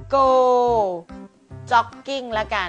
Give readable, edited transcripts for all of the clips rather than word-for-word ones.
go jogging ละกัน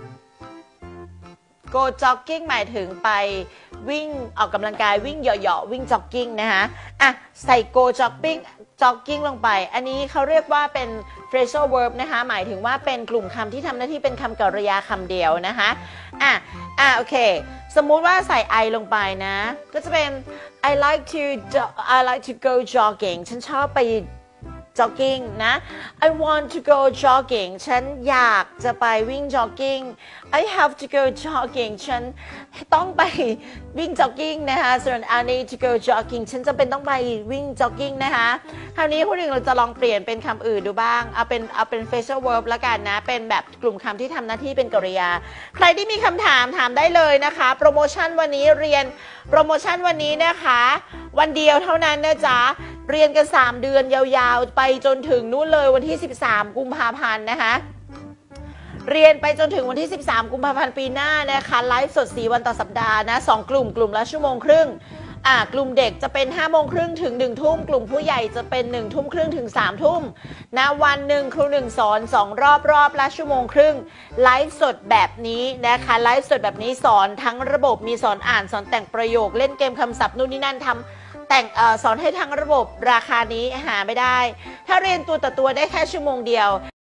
go jogging หมายถึงไปวิ่งออกกำลังกายวิ่งเหยาะๆวิ่ง jogging นะคะใส่ go jogging ลงไปอันนี้เขาเรียกว่าเป็น phrasal verb นะคะหมายถึงว่าเป็นกลุ่มคำที่ทำหน้าที่เป็นคำกริยาคำเดียวนะคะโอเคสมมุติว่าใส่ I ลงไปนะก็จะเป็น I like to go jogging ฉันชอบไปjogging นะ I want to go jogging ฉันอยากจะไปวิ่ง jogging I have to go jogging ฉันต้องไปวิ่ง jogging นะคะส่วน I need to go jogging ฉันจะเป็นต้องไปวิ่ง jogging นะคะคราวนี้คนหนึ่งเราจะลองเปลี่ยนเป็นคำอื่นดูบ้างเอาเป็น phrasal verb ละกันนะเป็นแบบกลุ่มคำที่ทำหน้าที่เป็นกริยาใครที่มีคำถามถามได้เลยนะคะโปรโมชั่นวันนี้เรียนโปรโมชั่นวันนี้นะคะวันเดียวเท่านั้นนะจ๊ะเรียนกัน3เดือนยาวๆไปจนถึงนู่นเลยวันที่13กุมภาพันธ์นะคะเรียนไปจนถึงวันที่13กุมภาพันธ์ปีหน้านะคะไลฟ์สด4วันต่อสัปดาห์นะ2กลุ่มละชั่วโมงครึ่งกลุ่มเด็กจะเป็น5โมงครึ่งถึง1ทุ่มกลุ่มผู้ใหญ่จะเป็น1ทุ่มครึ่งถึง3ทุ่มนะวันหนึ่งครู1สอน2รอบละชั่วโมงครึ่งไลฟ์สดแบบนี้นะคะไลฟ์สดแบบนี้สอนทั้งระบบมีสอนอ่านสอนแต่งประโยคเล่นเกมคำศัพท์นู่นนี่นั่นทำแต่งสอนให้ทั้งระบบราคานี้หาไม่ได้ถ้าเรียนตัวต่อตัวได้แค่ชั่วโมงเดียว